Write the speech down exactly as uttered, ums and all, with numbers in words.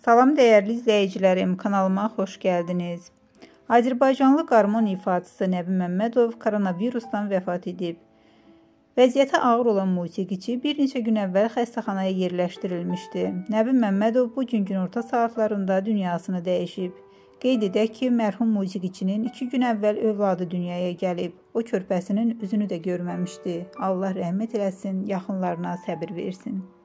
Salam dəyərli izləyicilərim, kanalıma xoş gəldiniz. Azərbaycanlı qarmon ifaçısı Nəbi Məmmədov koronavirusdan vəfat edib. Vəziyyəti ağır olan musiqiçi bir neçə gün əvvəl xəstəxanaya yerləşdirilmişdi. Nəbi Məmmədov bugün günorta saatlarında dünyasını dəyişib. Qeyd edək ki, mərhum musiqiçinin iki gün əvvəl övladı dünyaya gəlib. O körpəsinin üzünü də görməmişdi. Allah rəhmət eləsin, yaxınlarına səbir versin.